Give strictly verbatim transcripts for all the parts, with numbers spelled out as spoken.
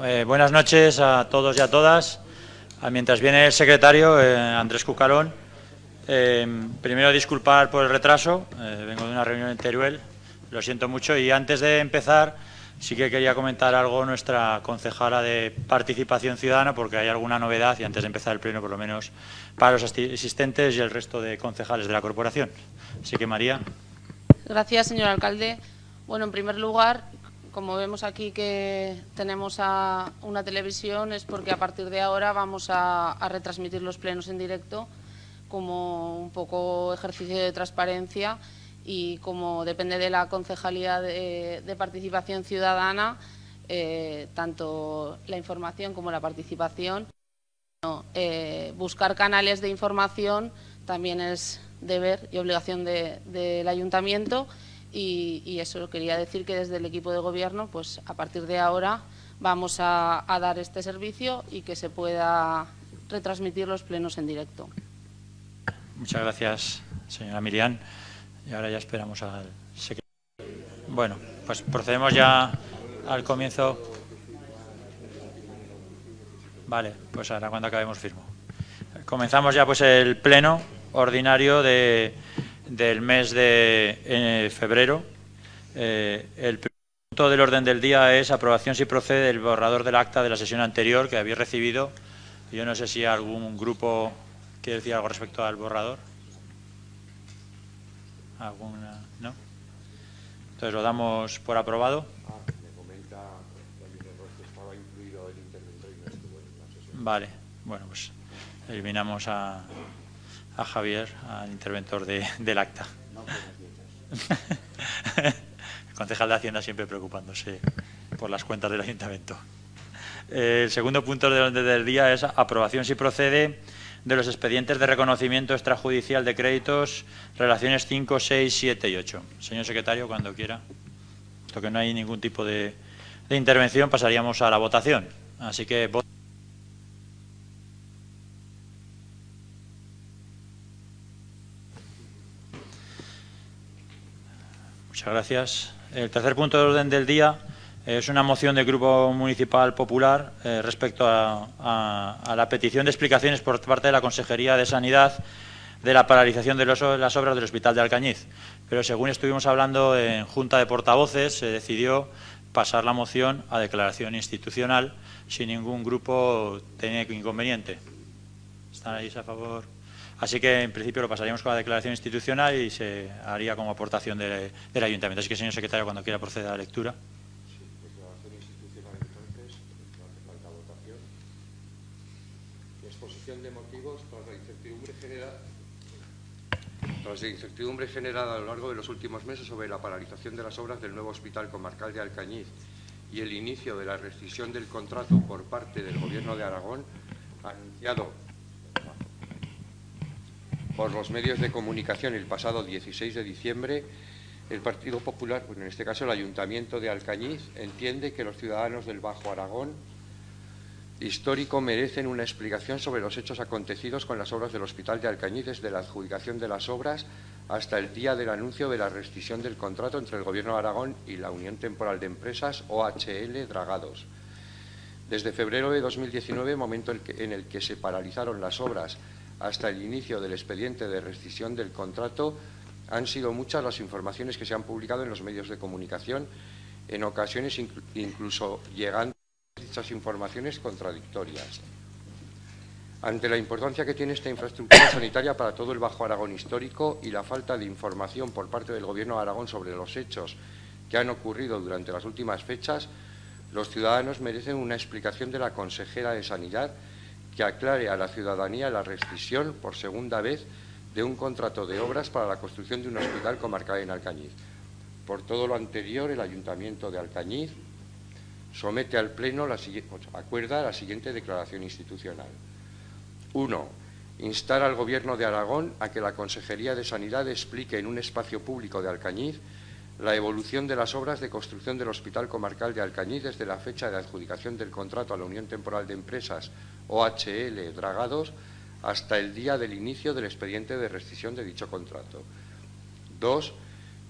eh, buenas noches a todos y a todas. Mientras viene el secretario, eh, Andrés Cucalón, eh, primero disculpar por el retraso, eh, vengo de una reunión en Teruel, lo siento mucho, y antes de empezar sí que quería comentar algo nuestra concejala de Participación Ciudadana, porque hay alguna novedad, y antes de empezar el pleno, por lo menos para los asistentes y el resto de concejales de la corporación. Así que, María. Gracias, señor alcalde. Bueno, en primer lugar, como vemos aquí que tenemos a una televisión, es porque a partir de ahora vamos a, a retransmitir los plenos en directo como un poco ejercicio de transparencia, y como depende de la Concejalía de, de Participación Ciudadana, eh, tanto la información como la participación. Bueno, eh, buscar canales de información también es deber y obligación de, del ayuntamiento, y, y eso quería decir que desde el equipo de gobierno, pues a partir de ahora vamos a, a dar este servicio y que se pueda retransmitir los plenos en directo. Muchas gracias, señora Miriam. Y ahora ya esperamos al secretario. Bueno, pues procedemos ya al comienzo. Vale, pues ahora cuando acabemos firmo. Comenzamos ya pues el pleno ordinario de, del mes de eh, febrero. Eh, el primer punto del orden del día es aprobación, si procede, del borrador del acta de la sesión anterior que habéis recibido. Yo no sé si algún grupo quiere decir algo respecto al borrador. ¿Alguna? ¿No? Entonces lo damos por aprobado. Ah, me comenta que estaba incluido el interventor y no estuvo en la sesión. Vale, bueno, pues eliminamos a, a Javier, al interventor de, del acta. No, el concejal de Hacienda siempre preocupándose por las cuentas del ayuntamiento. El segundo punto del orden del día es aprobación, si procede, de los expedientes de reconocimiento extrajudicial de créditos, relaciones cinco, seis, siete y ocho. Señor secretario, cuando quiera. Puesto que no hay ningún tipo de, de intervención, pasaríamos a la votación. Así que... Muchas gracias. El tercer punto del orden del día es una moción del Grupo Municipal Popular eh, respecto a, a, a la petición de explicaciones por parte de la Consejería de Sanidad de la paralización de los, las obras del Hospital de Alcañiz. Pero según estuvimos hablando en Junta de Portavoces, se decidió pasar la moción a declaración institucional sin ningún grupo tenía inconveniente. ¿Están ahí a favor? Así que, en principio, lo pasaríamos con la declaración institucional y se haría como aportación de, del ayuntamiento. Así que, señor secretario, cuando quiera proceder a la lectura. Sí, declaración institucional, entonces, no hace falta votación. Exposición de motivos tras la incertidumbre generada, tras la incertidumbre generada a lo largo de los últimos meses sobre la paralización de las obras del nuevo Hospital Comarcal de Alcañiz y el inicio de la rescisión del contrato por parte del Gobierno de Aragón, anunciado por los medios de comunicación el pasado dieciséis de diciembre, el Partido Popular, bueno, en este caso el Ayuntamiento de Alcañiz, entiende que los ciudadanos del Bajo Aragón histórico merecen una explicación sobre los hechos acontecidos con las obras del Hospital de Alcañiz, desde la adjudicación de las obras hasta el día del anuncio de la rescisión del contrato entre el Gobierno de Aragón y la Unión Temporal de Empresas O H L Dragados. Desde febrero de dos mil diecinueve, momento en el que se paralizaron las obras, hasta el inicio del expediente de rescisión del contrato, han sido muchas las informaciones que se han publicado en los medios de comunicación, en ocasiones incluso llegando a dichas informaciones contradictorias. Ante la importancia que tiene esta infraestructura sanitaria para todo el Bajo Aragón histórico y la falta de información por parte del Gobierno de Aragón sobre los hechos que han ocurrido durante las últimas fechas, los ciudadanos merecen una explicación de la consejera de Sanidad que aclare a la ciudadanía la rescisión por segunda vez de un contrato de obras para la construcción de un hospital comarcal en Alcañiz. Por todo lo anterior, el Ayuntamiento de Alcañiz somete al Pleno, la, acuerda la siguiente declaración institucional. uno. Instar al Gobierno de Aragón a que la Consejería de Sanidad explique en un espacio público de Alcañiz la evolución de las obras de construcción del Hospital Comarcal de Alcañiz desde la fecha de adjudicación del contrato a la Unión Temporal de Empresas O H L Dragados hasta el día del inicio del expediente de rescisión de dicho contrato. dos.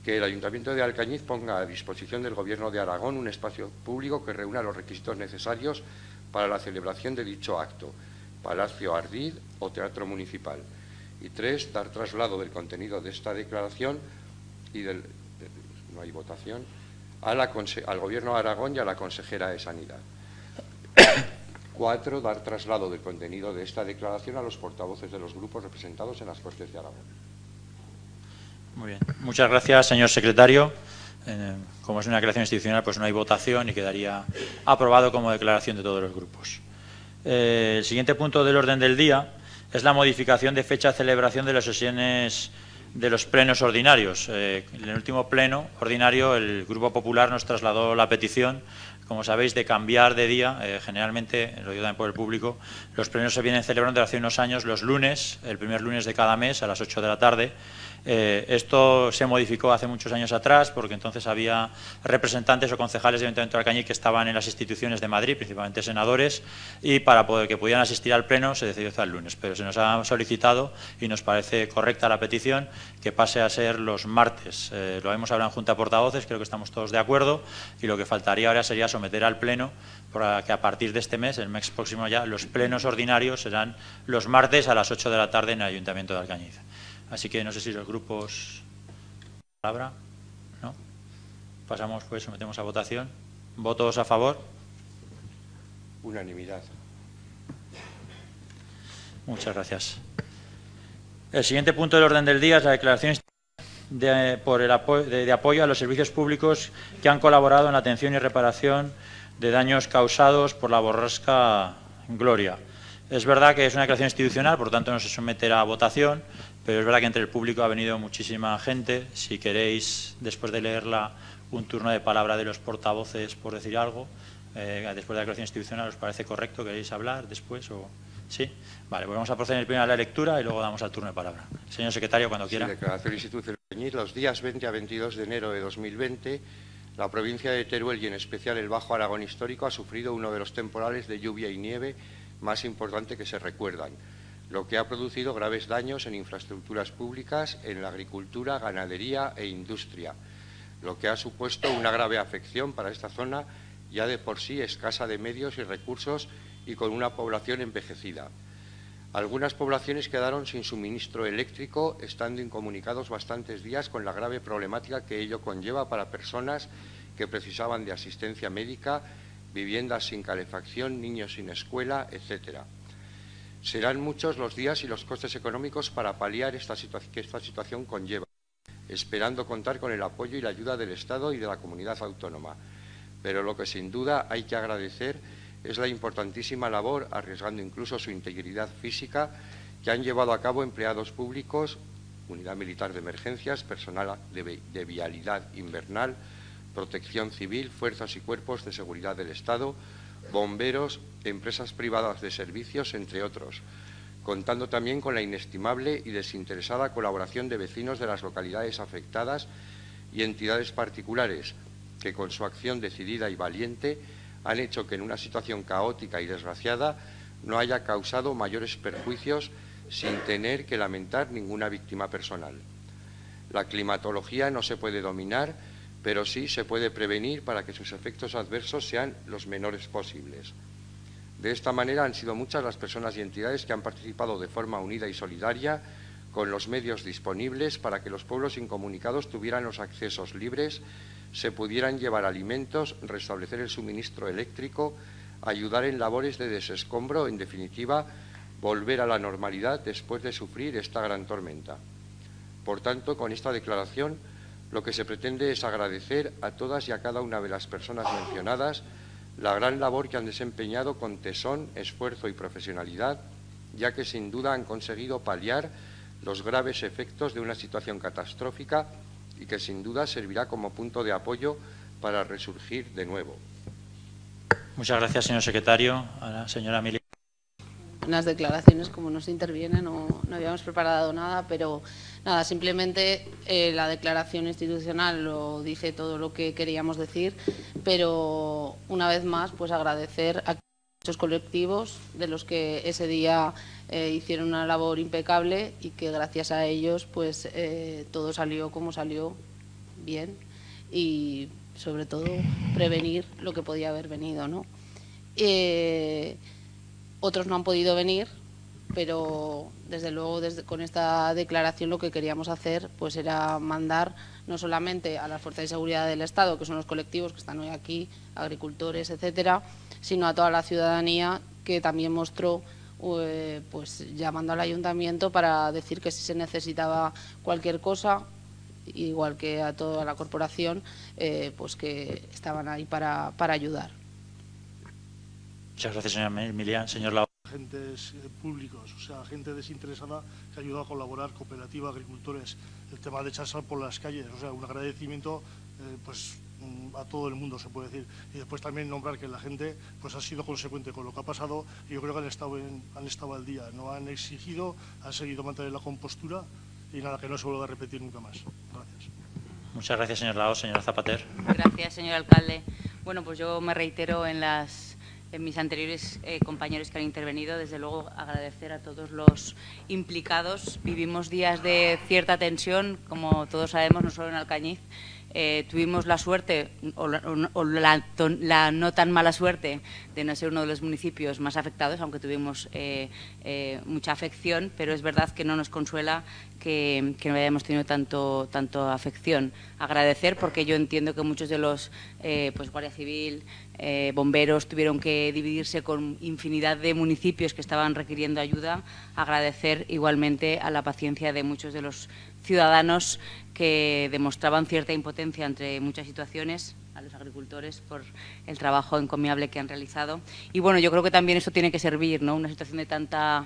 que el Ayuntamiento de Alcañiz ponga a disposición del Gobierno de Aragón un espacio público que reúna los requisitos necesarios para la celebración de dicho acto, Palacio Ardid o Teatro Municipal. Y tres, dar traslado del contenido de esta declaración y del... no hay votación, a la, al Gobierno de Aragón y a la consejera de Sanidad. Cuatro, dar traslado del contenido de esta declaración a los portavoces de los grupos representados en las Cortes de Aragón. Muy bien. Muchas gracias, señor secretario. Eh, como es una declaración institucional, pues no hay votación y quedaría aprobado como declaración de todos los grupos. Eh, el siguiente punto del orden del día es la modificación de fecha de celebración de las sesiones de los plenos ordinarios. Eh, en el último pleno ordinario el Grupo Popular nos trasladó la petición, como sabéis, de cambiar de día. Eh, generalmente, lo digo también por el público, los plenos se vienen celebrando desde hace unos años los lunes, el primer lunes de cada mes a las ocho de la tarde. Eh, esto se modificó hace muchos años atrás porque entonces había representantes o concejales del Ayuntamiento de Alcañiz que estaban en las instituciones de Madrid, principalmente senadores, y para poder que pudieran asistir al pleno se decidió hacer el lunes. Pero se nos ha solicitado, y nos parece correcta la petición, que pase a ser los martes. Eh, lo hemos hablado en Junta de Portavoces, creo que estamos todos de acuerdo, y lo que faltaría ahora sería someter al pleno para que a partir de este mes, el mes próximo ya, los plenos ordinarios serán los martes a las ocho de la tarde en el Ayuntamiento de Alcañiz. Así que no sé si los grupos... ¿Palabra? ¿No? Pasamos, pues, sometemos a votación. ¿Votos a favor? Unanimidad. Muchas gracias. El siguiente punto del orden del día es la declaración de, por el apoyo, de, de apoyo a los servicios públicos que han colaborado en la atención y reparación de daños causados por la borrasca Gloria. Es verdad que es una declaración institucional, por lo tanto no se someterá a votación, pero es verdad que entre el público ha venido muchísima gente. Si queréis, después de leerla, un turno de palabra de los portavoces por decir algo, eh, después de la declaración institucional, ¿os parece correcto? ¿Queréis hablar después? O... ¿Sí? Vale, pues vamos a proceder primero a la lectura y luego damos al turno de palabra. Señor secretario, cuando quiera. Sí, declaración institucional. Los días veinte a veintidós de enero de dos mil veinte, la provincia de Teruel y en especial el Bajo Aragón histórico ha sufrido uno de los temporales de lluvia y nieve más importante que se recuerdan, lo que ha producido graves daños en infraestructuras públicas, en la agricultura, ganadería e industria, lo que ha supuesto una grave afección para esta zona ya de por sí escasa de medios y recursos y con una población envejecida. Algunas poblaciones quedaron sin suministro eléctrico, estando incomunicados bastantes días con la grave problemática que ello conlleva para personas que precisaban de asistencia médica, viviendas sin calefacción, niños sin escuela, etcétera. Serán muchos los días y los costes económicos para paliar esta situación que esta situación conlleva, esperando contar con el apoyo y la ayuda del Estado y de la comunidad autónoma. Pero lo que sin duda hay que agradecer es la importantísima labor, arriesgando incluso su integridad física, que han llevado a cabo empleados públicos, Unidad Militar de Emergencias, personal de, de vialidad invernal, Protección Civil, fuerzas y cuerpos de seguridad del Estado, bomberos, empresas privadas de servicios, entre otros, contando también con la inestimable y desinteresada colaboración de vecinos de las localidades afectadas y entidades particulares que, con su acción decidida y valiente, han hecho que en una situación caótica y desgraciada no haya causado mayores perjuicios sin tener que lamentar ninguna víctima personal. La climatología no se puede dominar, pero sí se puede prevenir para que sus efectos adversos sean los menores posibles. De esta manera han sido muchas las personas y entidades que han participado de forma unida y solidaria con los medios disponibles para que los pueblos incomunicados tuvieran los accesos libres, se pudieran llevar alimentos, restablecer el suministro eléctrico, ayudar en labores de desescombro, en definitiva, volver a la normalidad después de sufrir esta gran tormenta. Por tanto, con esta declaración, lo que se pretende es agradecer a todas y a cada una de las personas mencionadas la gran labor que han desempeñado con tesón, esfuerzo y profesionalidad, ya que sin duda han conseguido paliar los graves efectos de una situación catastrófica y que sin duda servirá como punto de apoyo para resurgir de nuevo. Muchas gracias, señor secretario. A la señora Mili. Unas declaraciones, como no se interviene, no, no habíamos preparado nada, pero nada, simplemente eh, la declaración institucional lo dice todo lo que queríamos decir, pero una vez más, pues agradecer a muchos colectivos de los que ese día eh, hicieron una labor impecable y que gracias a ellos, pues eh, todo salió como salió bien y sobre todo prevenir lo que podía haber venido, ¿no? Eh, otros no han podido venir, pero desde luego desde, con esta declaración lo que queríamos hacer pues era mandar no solamente a las fuerzas de seguridad del Estado, que son los colectivos que están hoy aquí, agricultores, etcétera, sino a toda la ciudadanía que también mostró eh, pues llamando al ayuntamiento para decir que si se necesitaba cualquier cosa, igual que a toda la corporación, eh, pues que estaban ahí para, para ayudar. Muchas gracias, señora Milián. Señor Lao. Agentes públicos, o sea, gente desinteresada que ha ayudado a colaborar, cooperativa, agricultores, el tema de echar sal por las calles, o sea, un agradecimiento eh, pues a todo el mundo, se puede decir. Y después también nombrar que la gente pues ha sido consecuente con lo que ha pasado y yo creo que han estado, en, han estado al día, no han exigido, han seguido mantener la compostura y nada, que no se vuelva a repetir nunca más. Gracias. Muchas gracias, señor Lao. Señora Zapater. Gracias, señor alcalde. Bueno, pues yo me reitero en las en mis anteriores eh, compañeros que han intervenido. Desde luego agradecer a todos los implicados. Vivimos días de cierta tensión, como todos sabemos, no solo en Alcañiz. Eh, tuvimos la suerte, o, la, o la, la no tan mala suerte, de no ser uno de los municipios más afectados, aunque tuvimos eh, eh, mucha afección, pero es verdad que no nos consuela que, que no hayamos tenido tanto, tanto afección. Agradecer, porque yo entiendo que muchos de los eh, pues Guardia Civil, eh, bomberos, tuvieron que dividirse con infinidad de municipios que estaban requiriendo ayuda. Agradecer igualmente a la paciencia de muchos de los ciudadanos que demostraban cierta impotencia ante muchas situaciones, a los agricultores por el trabajo encomiable que han realizado. Y bueno, yo creo que también esto tiene que servir, ¿no? Una situación de tanta,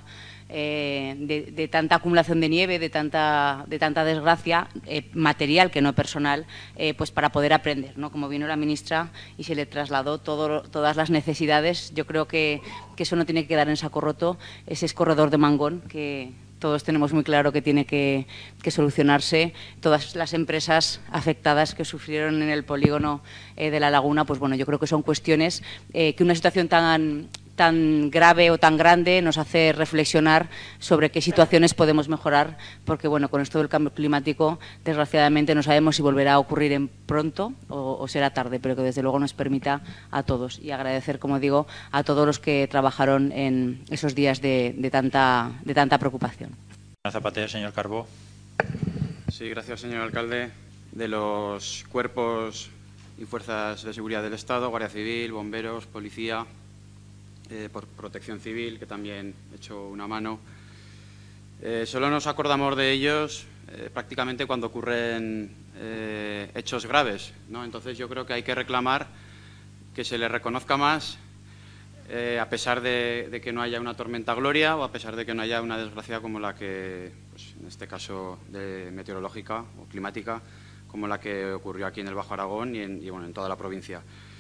eh, de, de tanta acumulación de nieve, de tanta, de tanta desgracia, eh, material que no personal, eh, pues para poder aprender, ¿no? Como vino la ministra y se le trasladó todo, todas las necesidades, yo creo que, que eso no tiene que quedar en saco roto, ese escorredor de Mangón que todos tenemos muy claro que tiene que, que solucionarse. Todas las empresas afectadas que sufrieron en el polígono eh, de La Laguna, pues bueno, yo creo que son cuestiones eh, que una situación tan, tan grave o tan grande nos hace reflexionar sobre qué situaciones podemos mejorar, porque bueno, con esto del cambio climático, desgraciadamente no sabemos si volverá a ocurrir en pronto o, o será tarde, pero que desde luego nos permita a todos. Y agradecer, como digo, a todos los que trabajaron en esos días de, de, tanta, de tanta preocupación. Zapater, señor Carbó. Sí, gracias, señor alcalde. De los cuerpos y fuerzas de seguridad del Estado, Guardia Civil, bomberos, policía, eh, por Protección Civil, que también he hecho una mano. Eh, solo nos acordamos de ellos eh, prácticamente cuando ocurren eh, hechos graves, ¿no? Entonces yo creo que hay que reclamar que se les reconozca más, eh, a pesar de, de que no haya una tormenta Gloria o a pesar de que no haya una desgracia como la que, pues, en este caso de meteorológica o climática, como la que ocurrió aquí en el Bajo Aragón y en, y, bueno, en toda la provincia.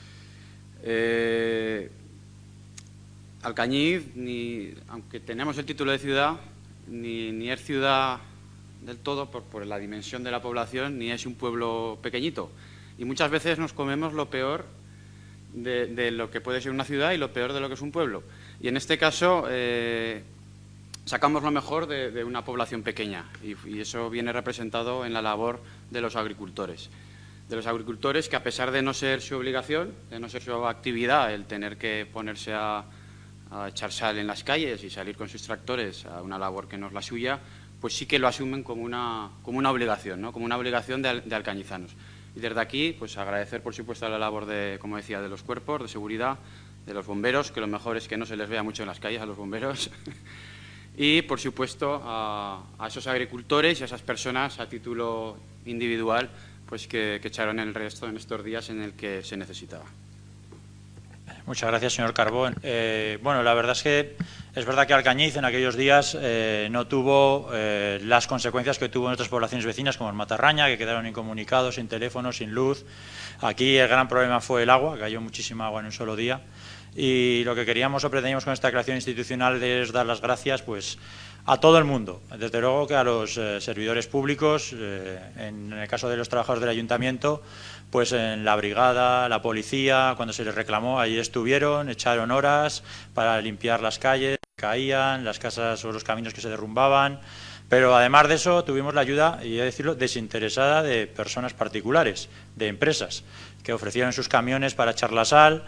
Eh, Alcañiz, ni, aunque tenemos el título de ciudad, ni, ni es ciudad del todo por, por la dimensión de la población, ni es un pueblo pequeñito. Y muchas veces nos comemos lo peor de, de lo que puede ser una ciudad y lo peor de lo que es un pueblo. Y en este caso eh, sacamos lo mejor de, de una población pequeña y, y eso viene representado en la labor de los agricultores. De los agricultores que, a pesar de no ser su obligación, de no ser su actividad, el tener que ponerse a, a echar sal en las calles y salir con sus tractores a una labor que no es la suya, pues sí que lo asumen como una, como una obligación, ¿no? Como una obligación de, de alcañizanos. Y desde aquí, pues agradecer, por supuesto, la labor de, como decía, de los cuerpos de seguridad, de los bomberos, que lo mejor es que no se les vea mucho en las calles a los bomberos, y, por supuesto, a, a esos agricultores y a esas personas a título individual, pues que, que echaron el resto en estos días en el que se necesitaba. Muchas gracias, señor Carbón. Eh, bueno, la verdad es que es verdad que Alcañiz en aquellos días eh, no tuvo eh, las consecuencias que tuvo en otras poblaciones vecinas, como en Matarraña, que quedaron incomunicados, sin teléfono, sin luz. Aquí el gran problema fue el agua, cayó muchísima agua en un solo día. Y lo que queríamos o pretendíamos con esta declaración institucional es dar las gracias, pues, a todo el mundo, desde luego que a los eh, servidores públicos, eh, en el caso de los trabajadores del ayuntamiento, pues en la brigada, la policía, cuando se les reclamó, ahí estuvieron, echaron horas para limpiar las calles que caían, las casas o los caminos que se derrumbaban, Pero además de eso tuvimos la ayuda, y he de decirlo, desinteresada de personas particulares, de empresas, que ofrecieron sus camiones para echar la sal,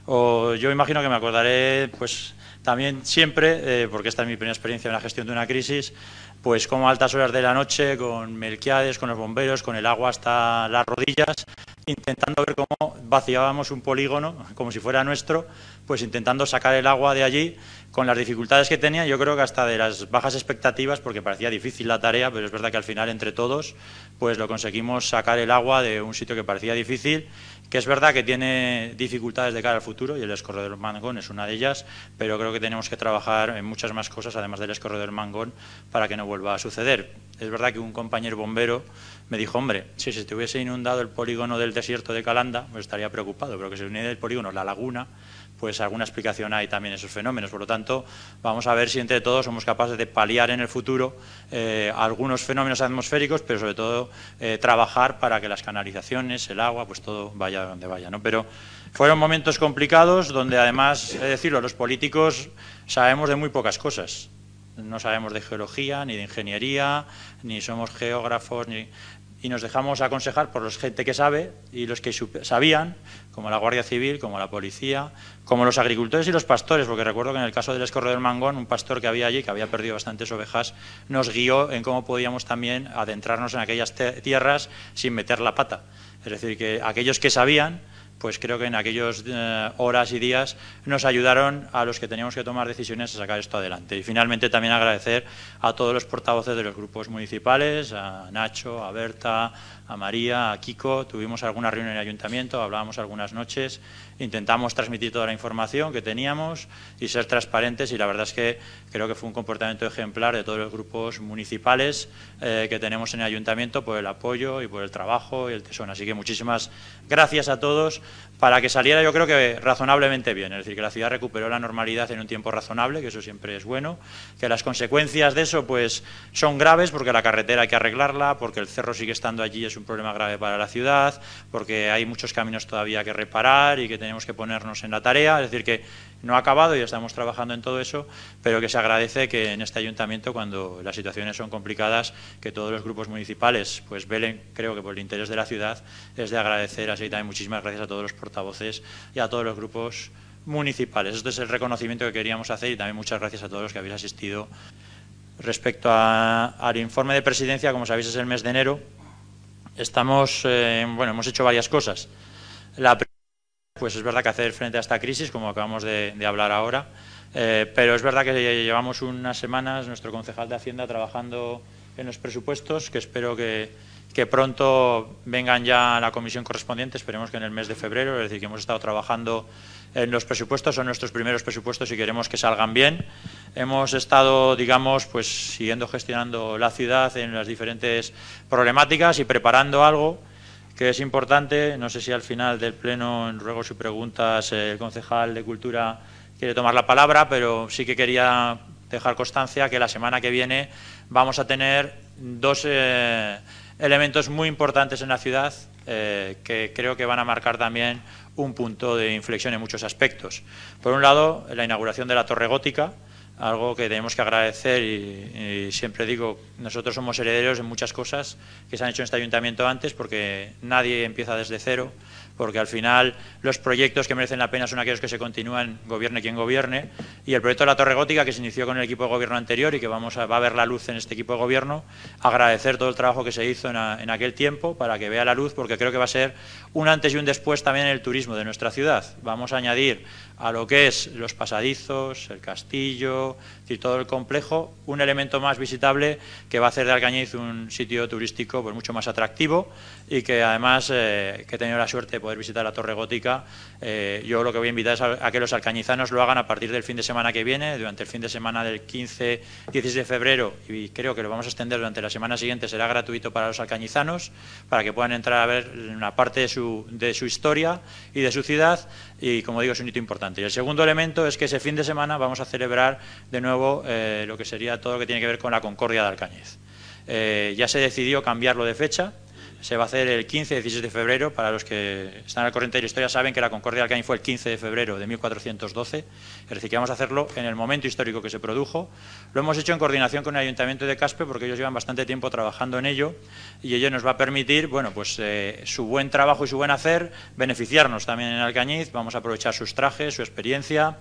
o yo imagino que me acordaré pues también siempre, eh, porque esta es mi primera experiencia en la gestión de una crisis, pues como a altas horas de la noche, con Melquiades, con los bomberos, con el agua hasta las rodillas, intentando ver cómo vaciábamos un polígono, como si fuera nuestro, pues intentando sacar el agua de allí, con las dificultades que tenía, yo creo que hasta de las bajas expectativas, porque parecía difícil la tarea, pero es verdad que al final, entre todos, pues lo conseguimos sacar el agua de un sitio que parecía difícil, que es verdad que tiene dificultades de cara al futuro, y el escorredor del Mangón es una de ellas, pero creo que tenemos que trabajar en muchas más cosas, además del escorredor del Mangón, para que no vuelva a suceder. Es verdad que un compañero bombero me dijo, hombre, si se te hubiese inundado el polígono del desierto de Calanda, pues estaría preocupado, pero que se uniera el polígono, la laguna, pues alguna explicación hay también esos fenómenos. Por lo tanto, vamos a ver si entre todos somos capaces de paliar en el futuro eh, algunos fenómenos atmosféricos, pero sobre todo eh, trabajar para que las canalizaciones, el agua, pues todo vaya donde vaya, ¿no? Pero fueron momentos complicados donde además, es decirlo, los políticos sabemos de muy pocas cosas. No sabemos de geología, ni de ingeniería, ni somos geógrafos, ni... y nos dejamos aconsejar por los gente que sabe y los que sabían, como la Guardia Civil, como la policía, como los agricultores y los pastores, porque recuerdo que en el caso del escorredor del Mangón, un pastor que había allí, que había perdido bastantes ovejas, nos guió en cómo podíamos también adentrarnos en aquellas tierras sin meter la pata. Es decir, que aquellos que sabían, pues creo que en aquellas eh, horas y días nos ayudaron a los que teníamos que tomar decisiones a sacar esto adelante. Y finalmente también agradecer a todos los portavoces de los grupos municipales, a Nacho, a Berta, a María, a Kiko. Tuvimos alguna reunión en el ayuntamiento, hablábamos algunas noches, intentamos transmitir toda la información que teníamos y ser transparentes, y la verdad es que creo que fue un comportamiento ejemplar de todos los grupos municipales eh, que tenemos en el ayuntamiento, por el apoyo y por el trabajo y el tesón. Así que muchísimas gracias a todos, para que saliera, yo creo que razonablemente bien, es decir, que la ciudad recuperó la normalidad en un tiempo razonable, que eso siempre es bueno, que las consecuencias de eso pues son graves, porque la carretera hay que arreglarla, porque el cerro sigue estando allí, es un problema grave para la ciudad, porque hay muchos caminos todavía que reparar y que tenemos que ponernos en la tarea, es decir, que no ha acabado y estamos trabajando en todo eso, pero que se agradece que en este ayuntamiento, cuando las situaciones son complicadas, que todos los grupos municipales pues velen, creo que por el interés de la ciudad, es de agradecer. Así también muchísimas gracias a todos los portavoces y a todos los grupos municipales. Este es el reconocimiento que queríamos hacer, y también muchas gracias a todos los que habéis asistido. Respecto a, al informe de presidencia, como sabéis es el mes de enero, estamos, eh, bueno, hemos hecho varias cosas. La primera, pues es verdad que hacer frente a esta crisis, como acabamos de, de hablar ahora, eh, pero es verdad que llevamos unas semanas, nuestro concejal de Hacienda, trabajando en los presupuestos, que espero que, que pronto vengan ya a la comisión correspondiente, esperemos que en el mes de febrero, es decir, que hemos estado trabajando en los presupuestos, son nuestros primeros presupuestos y queremos que salgan bien. Hemos estado, digamos, pues siguiendo gestionando la ciudad en las diferentes problemáticas y preparando algo que es importante. No sé si al final del pleno, en ruegos y preguntas, el concejal de Cultura quiere tomar la palabra, pero sí que quería dejar constancia que la semana que viene vamos a tener dos eh, elementos muy importantes en la ciudad eh, que creo que van a marcar también un punto de inflexión en muchos aspectos. Por un lado, la inauguración de la Torre Gótica, algo que tenemos que agradecer, y, y siempre digo, nosotros somos herederos en muchas cosas que se han hecho en este ayuntamiento antes, porque nadie empieza desde cero, porque al final los proyectos que merecen la pena son aquellos que se continúan, gobierne quien gobierne, y el proyecto de la Torre Gótica, que se inició con el equipo de gobierno anterior y que vamos a, va a ver la luz en este equipo de gobierno, agradecer todo el trabajo que se hizo en, a, en aquel tiempo para que vea la luz, porque creo que va a ser un antes y un después también en el turismo de nuestra ciudad. Vamos a añadir a lo que es los pasadizos, el castillo, es decir, todo el complejo, un elemento más visitable que va a hacer de Alcañiz un sitio turístico pues mucho más atractivo, y que además, eh, que he tenido la suerte de poder visitar la Torre Gótica, eh, yo lo que voy a invitar es a, a que los alcañizanos lo hagan a partir del fin de semana que viene, durante el fin de semana del quince dieciséis de febrero, y creo que lo vamos a extender durante la semana siguiente, será gratuito para los alcañizanos, para que puedan entrar a ver una parte de su, de su historia y de su ciudad, y como digo, es un hito importante. Y el segundo elemento es que ese fin de semana vamos a celebrar de nuevo eh, lo que sería todo lo que tiene que ver con la Concordia de Alcañiz. Eh, ya se decidió cambiarlo de fecha. se va a hacer el quince y dieciséis de febrero. Para los que están al corriente de la historia saben que la Concordia de Alcañiz fue el quince de febrero de mil cuatrocientos doce, es decir, que vamos a hacerlo en el momento histórico que se produjo. Lo hemos hecho en coordinación con el Ayuntamiento de Caspe porque ellos llevan bastante tiempo trabajando en ello y ello nos va a permitir, bueno, pues eh, su buen trabajo y su buen hacer, beneficiarnos también en Alcañiz. Vamos a aprovechar sus trajes, su experiencia.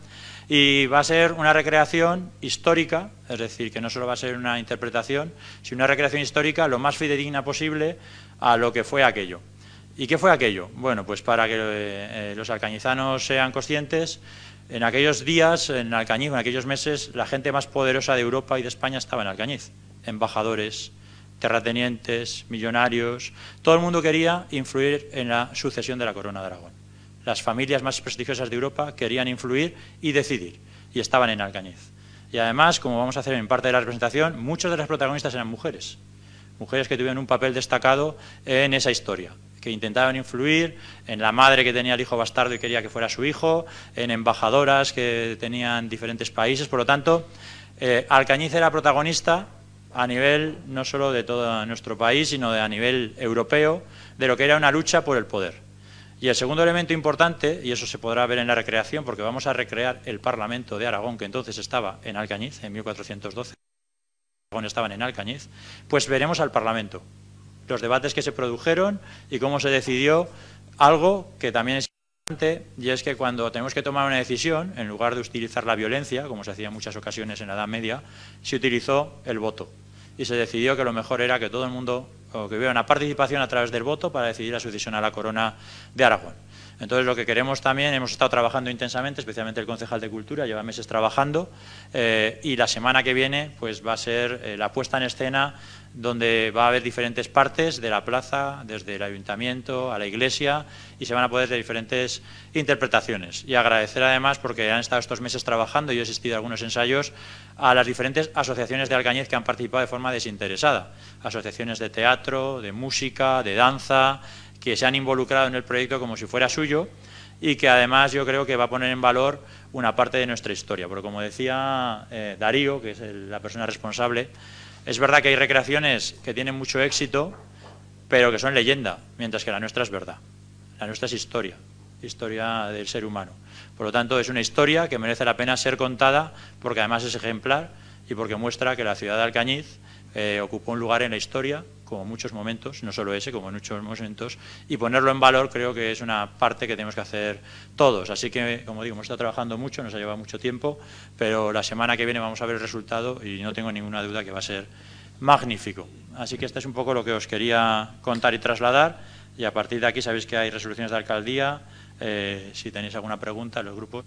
Y va a ser una recreación histórica, es decir, que no solo va a ser una interpretación, sino una recreación histórica lo más fidedigna posible a lo que fue aquello. ¿Y qué fue aquello? Bueno, pues para que eh, los alcañizanos sean conscientes, en aquellos días, en Alcañiz, en aquellos meses, la gente más poderosa de Europa y de España estaba en Alcañiz. Embajadores, terratenientes, millonarios, todo el mundo quería influir en la sucesión de la corona de Aragón. Las familias más prestigiosas de Europa querían influir y decidir, y estaban en Alcañiz. Y además, como vamos a hacer en parte de la representación, muchas de las protagonistas eran mujeres, mujeres que tuvieron un papel destacado en esa historia, que intentaban influir en la madre que tenía el hijo bastardo y quería que fuera su hijo, en embajadoras que tenían diferentes países. Por lo tanto, eh, Alcañiz era protagonista a nivel no solo de todo nuestro país, sino de, a nivel europeo, de lo que era una lucha por el poder. Y el segundo elemento importante, y eso se podrá ver en la recreación, porque vamos a recrear el Parlamento de Aragón, que entonces estaba en Alcañiz, en mil cuatrocientos doce, Aragón estaban en Alcañiz, pues veremos al Parlamento, los debates que se produjeron y cómo se decidió algo que también es importante, y es que cuando tenemos que tomar una decisión, en lugar de utilizar la violencia, como se hacía en muchas ocasiones en la Edad Media, se utilizó el voto. Y se decidió que lo mejor era que todo el mundo, o que hubiera una participación a través del voto para decidir la sucesión a la corona de Aragón. Entonces, lo que queremos también, hemos estado trabajando intensamente, especialmente el concejal de Cultura, lleva meses trabajando, eh, y la semana que viene pues va a ser eh, la puesta en escena, donde va a haber diferentes partes de la plaza, desde el ayuntamiento a la iglesia, y se van a poder de diferentes interpretaciones. Y agradecer además, porque han estado estos meses trabajando, y yo he asistido a algunos ensayos, a las diferentes asociaciones de Alcañiz que han participado de forma desinteresada, asociaciones de teatro, de música, de danza, que se han involucrado en el proyecto como si fuera suyo, y que además yo creo que va a poner en valor una parte de nuestra historia, porque como decía eh, Darío, que es el, la persona responsable, es verdad que hay recreaciones que tienen mucho éxito, pero que son leyenda, mientras que la nuestra es verdad. La nuestra es historia, historia del ser humano. Por lo tanto, es una historia que merece la pena ser contada, porque además es ejemplar y porque muestra que la ciudad de Alcañiz eh, ocupó un lugar en la historia, como muchos momentos, no solo ese, como en muchos momentos, y ponerlo en valor creo que es una parte que tenemos que hacer todos. Así que, como digo, hemos estado trabajando mucho, nos ha llevado mucho tiempo, pero la semana que viene vamos a ver el resultado y no tengo ninguna duda que va a ser magnífico. Así que este es un poco lo que os quería contar y trasladar, y a partir de aquí sabéis que hay resoluciones de alcaldía, eh, si tenéis alguna pregunta, los grupos.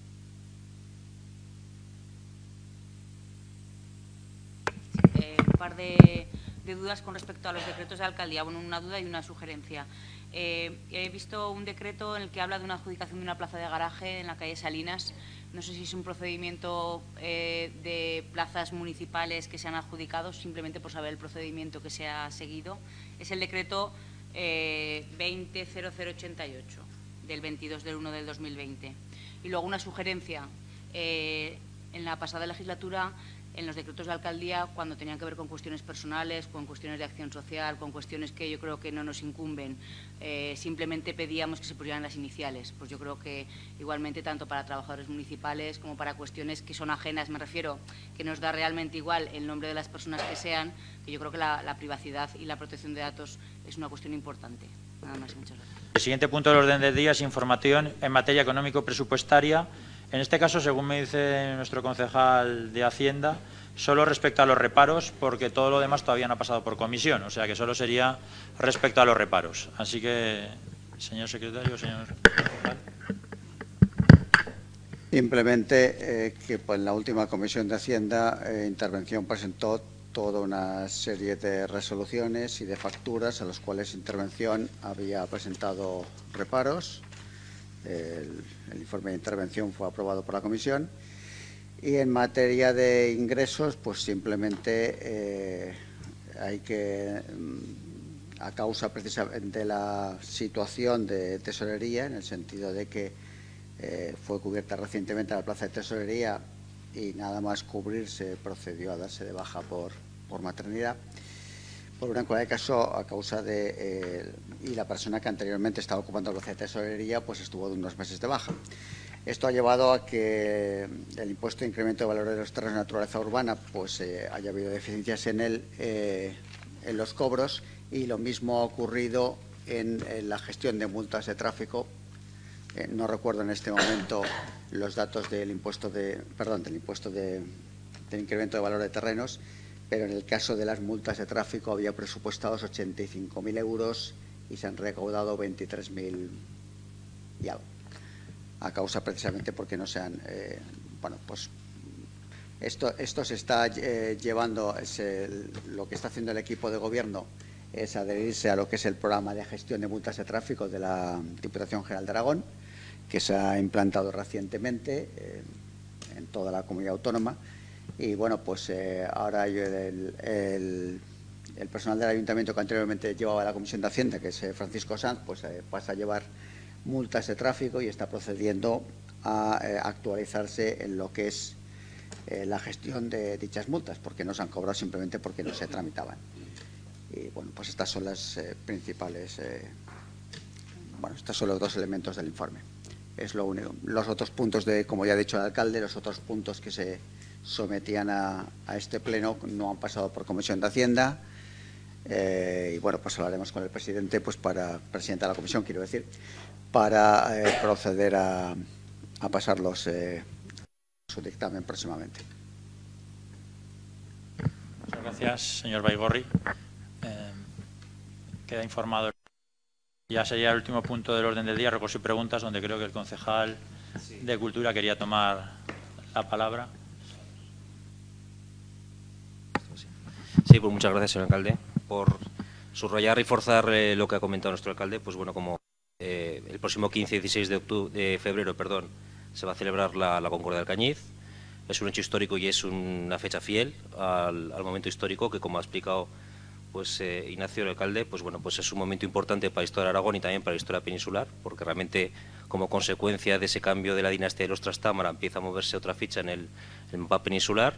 Eh, un par de, de dudas con respecto a los decretos de alcaldía. Bueno, una duda y una sugerencia. Eh, he visto un decreto en el que habla de una adjudicación de una plaza de garaje en la calle Salinas. No sé si es un procedimiento eh, de plazas municipales que se han adjudicado, simplemente por saber el procedimiento que se ha seguido. Es el decreto eh, veinte cero cero ochenta y ocho del veintidós del uno del dos mil veinte. Y luego una sugerencia. Eh, en la pasada legislatura, en los decretos de alcaldía, cuando tenían que ver con cuestiones personales, con cuestiones de acción social, con cuestiones que yo creo que no nos incumben, eh, simplemente pedíamos que se pusieran las iniciales. Pues yo creo que igualmente tanto para trabajadores municipales como para cuestiones que son ajenas, me refiero, que nos da realmente igual el nombre de las personas que sean, que yo creo que la, la privacidad y la protección de datos es una cuestión importante. Nada más y muchas gracias. El siguiente punto del orden del día es información en materia económico-presupuestaria. En este caso, según me dice nuestro concejal de Hacienda, solo respecto a los reparos, porque todo lo demás todavía no ha pasado por comisión, o sea que solo sería respecto a los reparos. Así que, señor secretario, señor concejal. Simplemente eh, que pues, en la última comisión de Hacienda, eh, Intervención presentó toda una serie de resoluciones y de facturas a las cuales Intervención había presentado reparos. El, el informe de intervención fue aprobado por la comisión, y en materia de ingresos pues simplemente eh, hay que, a causa precisamente de la situación de tesorería, en el sentido de que eh, fue cubierta recientemente la plaza de tesorería y nada más cubrirse procedió a darse de baja por, por maternidad, Bueno, en cualquier caso, a causa de... Eh, y la persona que anteriormente estaba ocupando el de tesorería, pues estuvo de unos meses de baja. Esto ha llevado a que el impuesto de incremento de valor de los terrenos de naturaleza urbana pues eh, haya habido deficiencias en él, eh, en los cobros, y lo mismo ha ocurrido en, en la gestión de multas de tráfico. Eh, no recuerdo en este momento los datos del impuesto de, perdón, del impuesto de, del incremento de valor de terrenos, pero en el caso de las multas de tráfico había presupuestados ochenta y cinco mil euros y se han recaudado veintitrés mil y algo, a causa precisamente porque no se han, eh, bueno, pues esto, esto se está eh, llevando, es el, lo que está haciendo el equipo de gobierno es adherirse a lo que es el programa de gestión de multas de tráfico de la Diputación General de Aragón, que se ha implantado recientemente eh, en toda la comunidad autónoma. Y bueno, pues eh, ahora yo, el, el, el personal del ayuntamiento que anteriormente llevaba la Comisión de Hacienda, que es eh, Francisco Sanz, pues eh, pasa a llevar multas de tráfico y está procediendo a eh, actualizarse en lo que es eh, la gestión de dichas multas, porque no se han cobrado simplemente porque no se tramitaban. Y bueno, pues estas son las eh, principales, eh, bueno, estos son los dos elementos del informe. Es lo único. Los otros puntos, de, como ya ha dicho el alcalde, los otros puntos que se sometían a, a este pleno no han pasado por Comisión de Hacienda. Eh, y bueno, pues hablaremos con el presidente, pues para, presidente de la comisión, quiero decir, para eh, proceder a, a pasarlos eh, a su dictamen próximamente. Muchas gracias, señor Baigorri. Eh, queda informado. Ya sería el último punto del orden del día, recursos y preguntas, donde creo que el concejal sí. de Cultura quería tomar la palabra. Sí, pues muchas gracias, señor alcalde, por subrayar y reforzar eh, lo que ha comentado nuestro alcalde. Pues bueno, como eh, el próximo quince y dieciséis de, octubre, de febrero perdón, se va a celebrar la, la Concordia del Cañiz. Es un hecho histórico y es una fecha fiel al, al momento histórico que, como ha explicado pues eh, Ignacio, el alcalde, pues bueno, pues es un momento importante para la historia de Aragón y también para la historia peninsular, porque realmente como consecuencia de ese cambio de la dinastía de los Trastámara empieza a moverse otra ficha en el, en el mapa peninsular.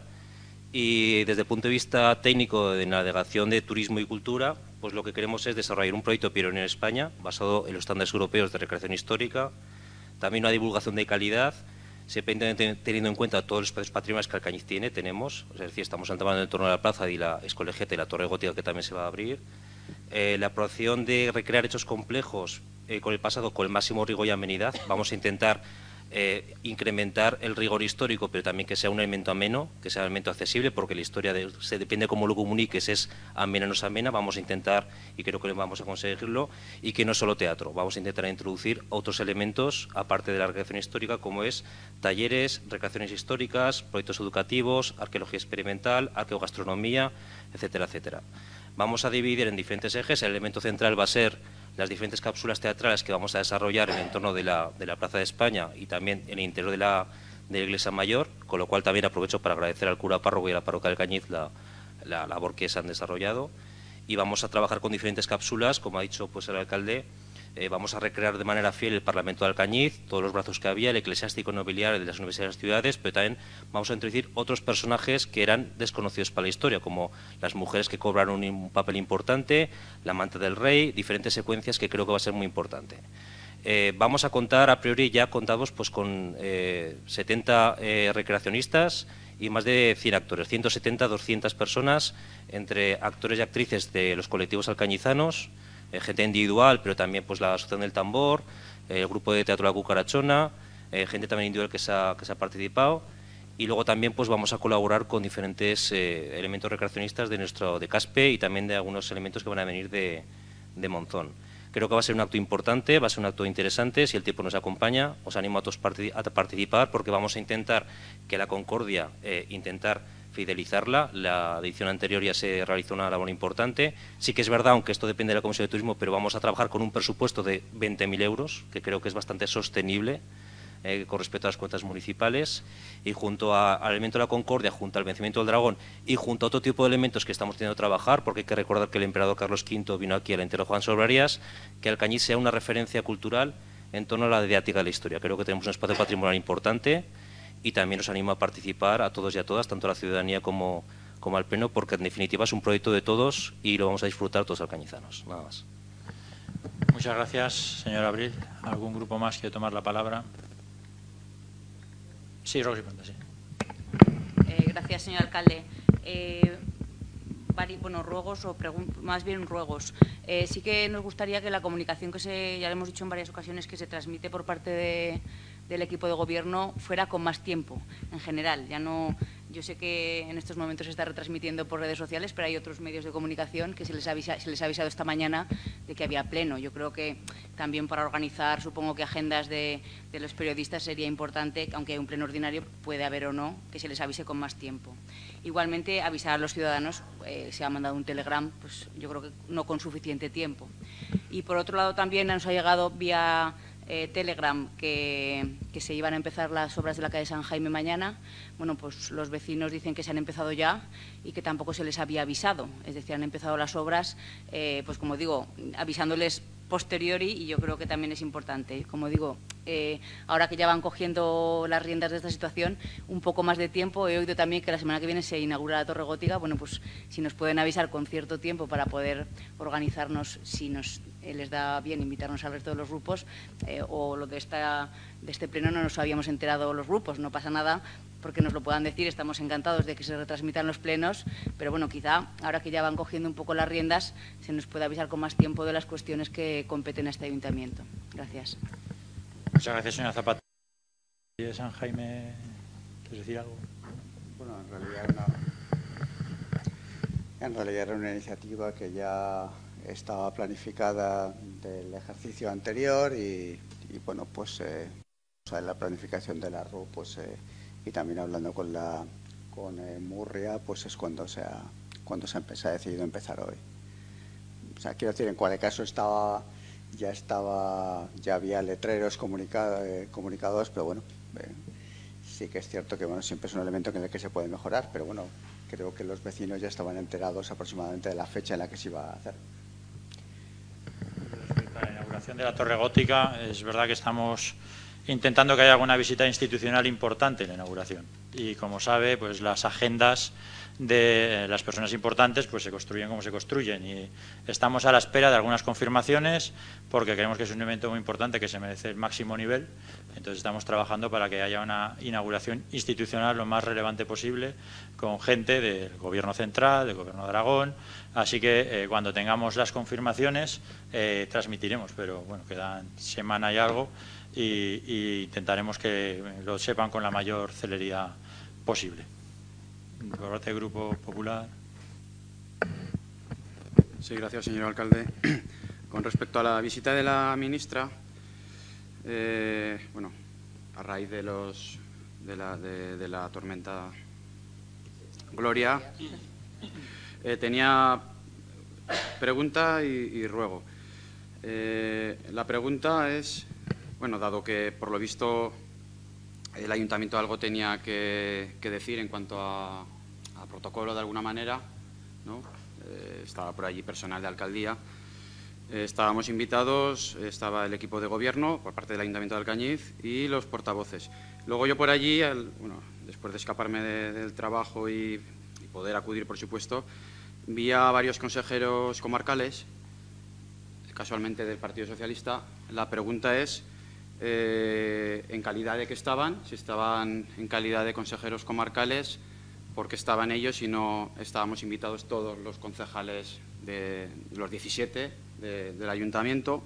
Y desde el punto de vista técnico de navegación de turismo y cultura, pues lo que queremos es desarrollar un proyecto pionero en España, basado en los estándares europeos de recreación histórica, también una divulgación de calidad, siempre teniendo en cuenta todos los espacios patrimoniales que Alcañiz tiene, tenemos, es decir, estamos hablando en torno a la plaza y la Escolegiata y la Torre Gótica, que también se va a abrir, eh, la aprobación de recrear hechos complejos eh, con el pasado con el máximo rigor y amenidad. Vamos a intentar Eh, incrementar el rigor histórico, pero también que sea un elemento ameno, que sea un elemento accesible, porque la historia de, se depende cómo lo comuniques, es amena o no es amena. Vamos a intentar, y creo que vamos a conseguirlo, y que no es solo teatro. Vamos a intentar introducir otros elementos, aparte de la recreación histórica, como es talleres, recreaciones históricas, proyectos educativos, arqueología experimental, arqueogastronomía, etcétera, etcétera. Vamos a dividir en diferentes ejes. El elemento central va a ser las diferentes cápsulas teatrales que vamos a desarrollar en el entorno de la, de la Plaza de España y también en el interior de la, de la Iglesia Mayor, con lo cual también aprovecho para agradecer al cura párroco y a la parroquia del Cañiz la, la labor que se han desarrollado. Y vamos a trabajar con diferentes cápsulas, como ha dicho pues el alcalde. Eh, vamos a recrear de manera fiel el Parlamento de Alcañiz, todos los brazos que había, el eclesiástico nobiliario de las universidades y las ciudades, pero también vamos a introducir otros personajes que eran desconocidos para la historia, como las mujeres que cobraron un papel importante, la amante del rey, diferentes secuencias que creo que va a ser muy importante. Eh, vamos a contar, a priori ya contamos pues, con eh, setenta eh, recreacionistas y más de cien actores, ciento setenta, doscientas personas, entre actores y actrices de los colectivos alcañizanos, eh, gente individual, pero también pues la Asociación del Tambor, eh, el grupo de teatro La Cucarachona, eh, gente también individual que se ha, que se ha participado, y luego también pues vamos a colaborar con diferentes eh, elementos recreacionistas de nuestro de Caspe y también de algunos elementos que van a venir de, de Monzón. Creo que va a ser un acto importante, va a ser un acto interesante. Si el tiempo nos acompaña, os animo a todos a participar, porque vamos a intentar que la Concordia, eh, intentar fidelizarla. La edición anterior ya se realizó una labor importante. Sí que es verdad, aunque esto depende de la Comisión de Turismo, pero vamos a trabajar con un presupuesto de veinte mil euros, que creo que es bastante sostenible eh, con respecto a las cuentas municipales. Y junto a, al elemento de la Concordia, junto al vencimiento del dragón y junto a otro tipo de elementos que estamos teniendo que trabajar, porque hay que recordar que el emperador Carlos quinto vino aquí al entierro de Juan Sobrarias, que Alcañiz sea una referencia cultural en torno a la didáctica de la historia. Creo que tenemos un espacio patrimonial importante y también os animo a participar a todos y a todas, tanto a la ciudadanía como como al Pleno, porque en definitiva es un proyecto de todos y lo vamos a disfrutar todos alcañizanos. Nada más. Muchas gracias, señor Abril. ¿Algún grupo más quiere tomar la palabra? Sí, Roxy, sí. Eh, gracias, señor alcalde. Eh, vari, bueno, ruegos o más bien ruegos. Eh, sí que nos gustaría que la comunicación que se, ya lo hemos dicho en varias ocasiones, que se transmite por parte de, del equipo de gobierno fuera con más tiempo, en general. Ya no, yo sé que en estos momentos se está retransmitiendo por redes sociales, pero hay otros medios de comunicación que se les, avisa, se les ha avisado esta mañana de que había pleno. Yo creo que también para organizar, supongo que agendas de, de los periodistas sería importante, aunque hay un pleno ordinario, puede haber o no, que se les avise con más tiempo. Igualmente, avisar a los ciudadanos, eh, se ha mandado un telegram, pues yo creo que no con suficiente tiempo. Y por otro lado también nos ha llegado vía eh, Telegram que, que se iban a empezar las obras de la calle San Jaime mañana. Bueno, pues los vecinos dicen que se han empezado ya y que tampoco se les había avisado. Es decir, han empezado las obras, eh, pues como digo, avisándoles posteriori, y yo creo que también es importante. Como digo, eh, ahora que ya van cogiendo las riendas de esta situación, un poco más de tiempo. He oído también que la semana que viene se inaugura la Torre Gótica. Bueno, pues si nos pueden avisar con cierto tiempo para poder organizarnos, si nos eh, les da bien invitarnos al resto de los grupos, eh, o lo de, esta, de este pleno no nos habíamos enterado los grupos, no pasa nada, porque nos lo puedan decir, estamos encantados de que se retransmitan los plenos, pero bueno, quizá ahora que ya van cogiendo un poco las riendas, se nos puede avisar con más tiempo de las cuestiones que competen a este ayuntamiento. Gracias. Muchas gracias, señora Zapata. ¿De San Jaime quieres decir algo? Bueno, en realidad, una, en realidad era una iniciativa que ya estaba planificada del ejercicio anterior y, y bueno, pues eh, la planificación de la R U, pues eh, y también hablando con la con eh, Murria, pues es cuando se ha cuando se, se ha decidido empezar hoy. O sea, quiero decir, en cualquier caso estaba ya estaba ya había letreros comunicado, eh, comunicados, pero bueno, eh, sí que es cierto que bueno, siempre es un elemento en el que se puede mejorar, pero bueno, creo que los vecinos ya estaban enterados aproximadamente de la fecha en la que se iba a hacer. Respecto a la inauguración de la Torre Gótica, es verdad que estamos intentando que haya alguna visita institucional importante en la inauguración. Y como sabe, pues las agendas de las personas importantes pues se construyen como se construyen. Y estamos a la espera de algunas confirmaciones porque creemos que es un evento muy importante que se merece el máximo nivel. Entonces estamos trabajando para que haya una inauguración institucional lo más relevante posible con gente del Gobierno central, del Gobierno de Aragón. Así que eh, cuando tengamos las confirmaciones eh, transmitiremos, pero bueno, quedan semana y algo. Y, y intentaremos que lo sepan con la mayor celeridad posible. Por parte del Grupo Popular. Sí, gracias, señor alcalde. Con respecto a la visita de la ministra, eh, bueno, a raíz de los de la, de, de la tormenta Gloria, eh, tenía pregunta y, y ruego. Eh, la pregunta es, bueno, dado que por lo visto el ayuntamiento algo tenía que, que decir en cuanto a, a protocolo de alguna manera, ¿no? Eh, estaba por allí personal de alcaldía, eh, estábamos invitados, estaba el equipo de gobierno por parte del ayuntamiento de Alcañiz y los portavoces. Luego yo por allí, al, bueno, después de escaparme de, del trabajo y, y poder acudir, por supuesto, vi a varios consejeros comarcales, casualmente del Partido Socialista. La pregunta es, Eh, en calidad de que estaban, si estaban en calidad de consejeros comarcales, por qué estaban ellos y no estábamos invitados todos los concejales de, de los diecisiete de, del ayuntamiento.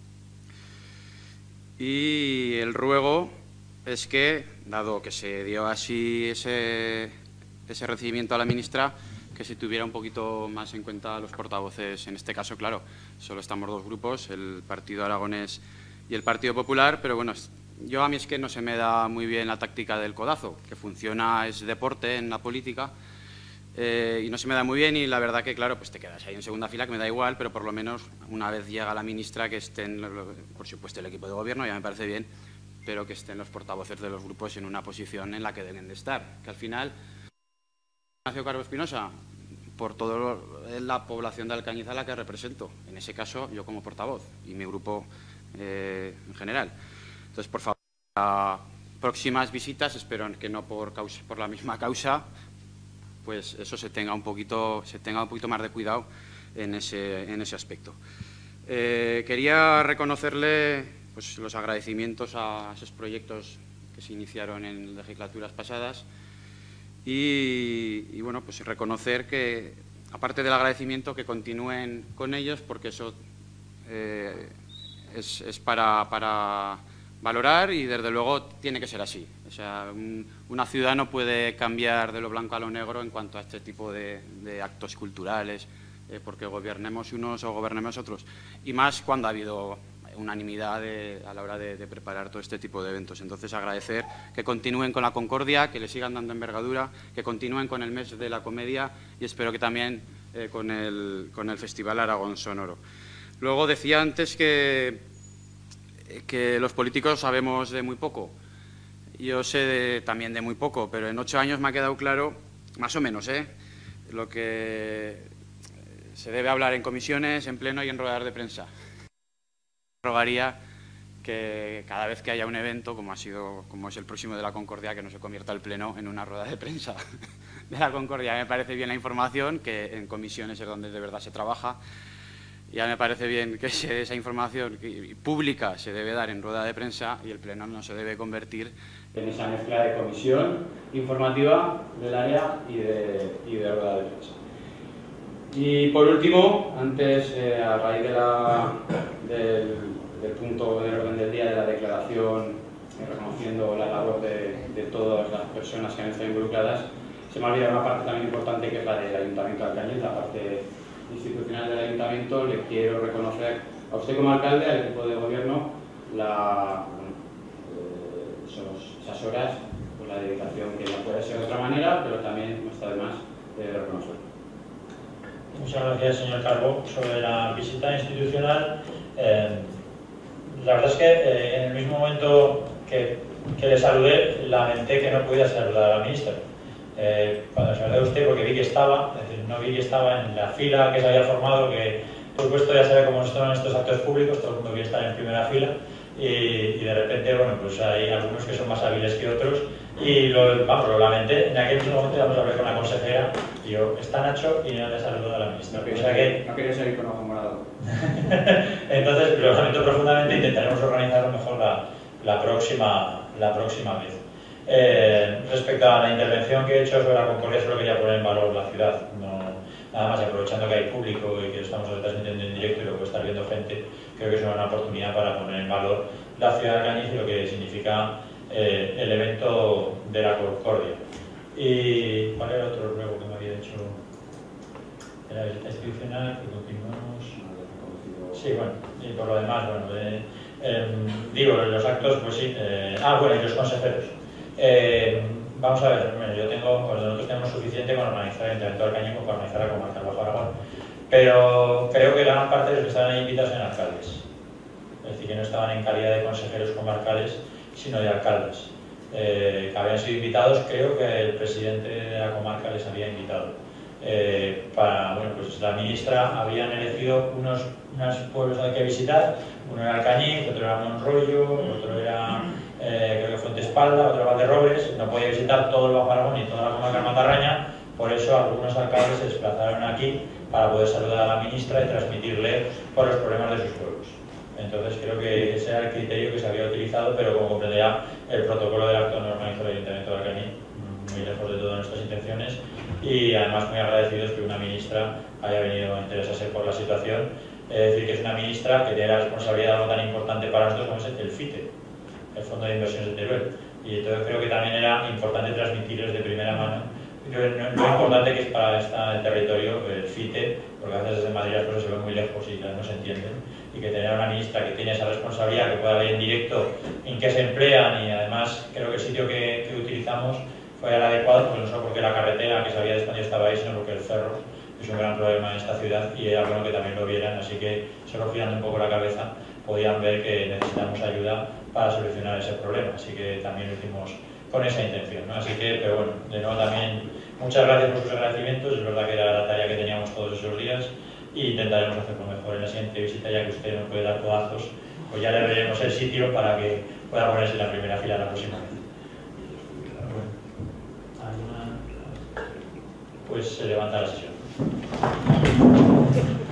Y el ruego es que, dado que se dio así ese, ese recibimiento a la ministra, que se tuviera un poquito más en cuenta a los portavoces. En este caso, claro, solo estamos dos grupos, el Partido Aragonés y el Partido Popular, pero bueno, yo a mí es que no se me da muy bien la táctica del codazo, que funciona, es deporte en la política, eh, y no se me da muy bien y la verdad que, claro, pues te quedas ahí en segunda fila, que me da igual, pero por lo menos una vez llega la ministra que estén, por supuesto, el equipo de gobierno, ya me parece bien, pero que estén los portavoces de los grupos en una posición en la que deben de estar, que al final, Ignacio Carbo Espinosa, por toda la población de Alcañiz a la que represento, en ese caso yo como portavoz y mi grupo Eh, en general. Entonces, por favor, a próximas visitas, espero que no por, causa, por la misma causa, pues eso se tenga un poquito, se tenga un poquito más de cuidado en ese, en ese aspecto. Eh, quería reconocerle pues, los agradecimientos a esos proyectos que se iniciaron en legislaturas pasadas y, y bueno, pues reconocer que, aparte del agradecimiento, que continúen con ellos, porque eso eh, es, es para, para valorar y, desde luego, tiene que ser así. O sea, un, una ciudad no puede cambiar de lo blanco a lo negro en cuanto a este tipo de, de actos culturales, eh, porque gobernemos unos o gobernemos otros. Y más cuando ha habido unanimidad de, a la hora de, de preparar todo este tipo de eventos. Entonces, agradecer que continúen con la Concordia, que le sigan dando envergadura, que continúen con el mes de la comedia y espero que también eh, con, el, con el Festival Aragón Sonoro. Luego decía antes que, que los políticos sabemos de muy poco. Yo sé de, también de muy poco, pero en ocho años me ha quedado claro, más o menos, ¿eh? lo que se debe hablar en comisiones, en pleno y en ruedas de prensa. Rogaría que cada vez que haya un evento, como ha sido, como es el próximo de la Concordia, que no se convierta el pleno en una rueda de prensa de la Concordia. Me parece bien la información, que en comisiones es donde de verdad se trabaja. Ya me parece bien que esa información pública se debe dar en rueda de prensa y el pleno no se debe convertir en esa mezcla de comisión informativa del área y de, y de rueda de prensa. Y por último, antes, eh, a raíz de la, del, del punto del orden del día de la declaración, eh, reconociendo la labor de, de todas las personas que han estado involucradas, se me ha olvidado una parte también importante, que es la del Ayuntamiento de Alcañiz, la parte institucional del Ayuntamiento. Le quiero reconocer a usted como alcalde, al equipo de gobierno, la, eh, esos, esas horas, pues la dedicación, que no puede ser de otra manera, pero también no está de más eh, reconocerlo. Muchas gracias, señor Calvo. Sobre la visita institucional, eh, la verdad es que eh, en el mismo momento que, que le saludé, lamenté que no pudiera saludar a la ministra. Eh, cuando saludé a usted, porque vi que estaba, es decir, no vi que estaba en la fila que se había formado, que por supuesto ya sabe cómo son estos actos públicos, todo el mundo quiere estar en primera fila, y, y de repente, bueno, pues hay algunos que son más hábiles que otros, y lo, vamos, lo lamenté. En aquel mismo momento íbamos a hablar con la consejera, y yo, está Nacho, y no le saludo a la ministra. No quería, o sea que... no quería salir con ojo morado. Entonces, lo lamento profundamente, intentaremos organizarlo mejor la, la, próxima, la próxima vez. Eh, respecto a la intervención que he hecho sobre la Concordia, solo quería poner en valor la ciudad. No, nada más, aprovechando que hay público y que estamos transmitiendo en directo y lo puede estar viendo gente, creo que es una oportunidad para poner en valor la ciudad de Alcañiz y lo que significa eh, el evento de la Concordia. ¿Y cuál era el otro luego que me había dicho? La visita institucional, que continuamos. Sí, bueno, y por lo demás, bueno, eh, eh, digo, los actos, pues sí. Eh, ah, bueno, y los consejeros. Eh, vamos a ver, bueno, yo tengo, pues nosotros tenemos suficiente con organizar el Ayuntamiento de Alcañiz para organizar la comarca del Bajo Aragón, pero creo que gran parte de los que estaban ahí invitados eran alcaldes, es decir, que no estaban en calidad de consejeros comarcales, sino de alcaldes, eh, que habían sido invitados. Creo que el presidente de la comarca les había invitado. Eh, para, bueno, pues la ministra habían elegido unos, unos pueblos que visitar. Uno era Alcañiz, otro era Monroyo, otro era eh, creo que Fuentespalda, otro Valderrobres. No podía visitar todo el Bajo Aragón y toda la comarca de Matarraña, por eso algunos alcaldes se desplazaron aquí para poder saludar a la ministra y transmitirle por los problemas de sus pueblos. Entonces creo que ese era el criterio que se había utilizado, pero como comprenderá, el protocolo del acto no organizó el Ayuntamiento de Alcañiz, muy lejos de todas nuestras intenciones, y además muy agradecidos que una ministra haya venido a interesarse por la situación. Es decir, que es una ministra que tiene la responsabilidad de algo tan importante para nosotros como es el FITE, el Fondo de Inversiones de Teruel, y entonces creo que también era importante transmitirles de primera mano lo importante que es para esta, el territorio el FITE, porque a veces desde Madrid las cosas se ven muy lejos y no se entienden, y que tener una ministra que tiene esa responsabilidad, que pueda ver en directo en qué se emplean, y además creo que el sitio que, que utilizamos fue el adecuado, pues no solo porque la carretera que se había expandido estaba ahí, sino porque el ferro es un gran problema en esta ciudad y era bueno que también lo vieran, así que solo girando un poco la cabeza podían ver que necesitamos ayuda para solucionar ese problema, así que también lo hicimos con esa intención, ¿no? Así que, pero bueno, de nuevo también muchas gracias por sus agradecimientos. Es verdad que era la tarea que teníamos todos esos días e intentaremos hacerlo mejor en la siguiente visita, ya que usted nos puede dar codazos, pues ya le veremos el sitio para que pueda ponerse en la primera fila la próxima vez. Bueno, ¿alguna? pues se levanta la sesión.